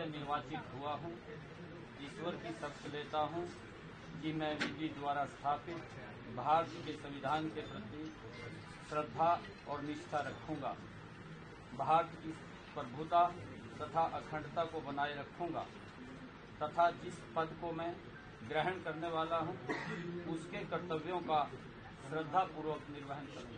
से निर्वाचित हुआ हूँ, ईश्वर की शपथ लेता हूँ कि मैं विधि द्वारा स्थापित भारत के संविधान के प्रति श्रद्धा और निष्ठा रखूँगा, भारत की प्रभुता तथा अखंडता को बनाए रखूँगा तथा जिस पद को मैं ग्रहण करने वाला हूँ उसके कर्तव्यों का श्रद्धापूर्वक निर्वहन करूँगा।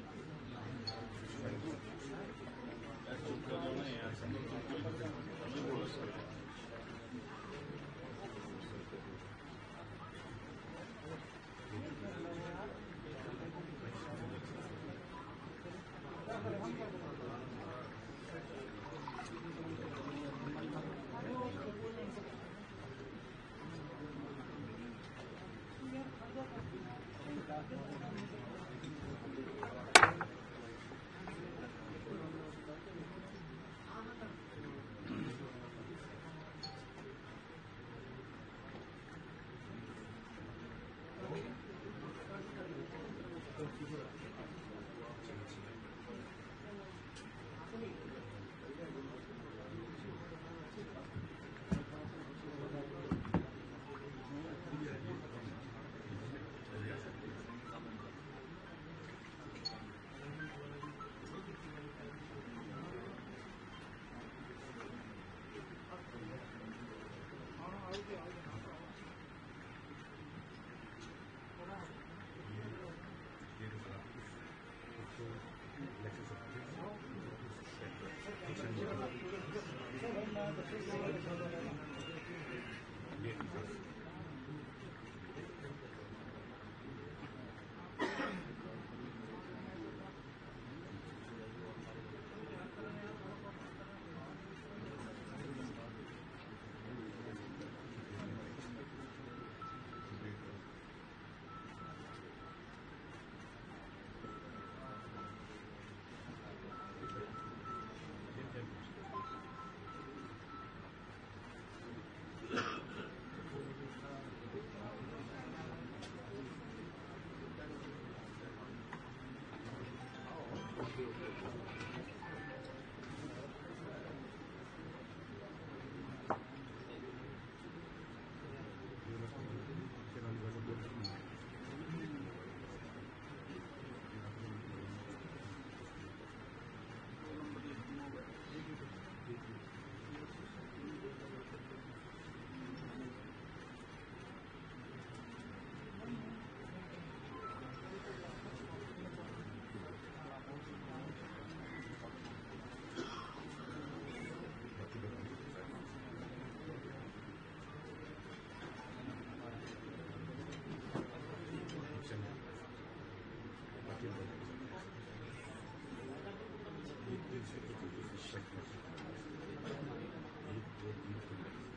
एक दिन से एक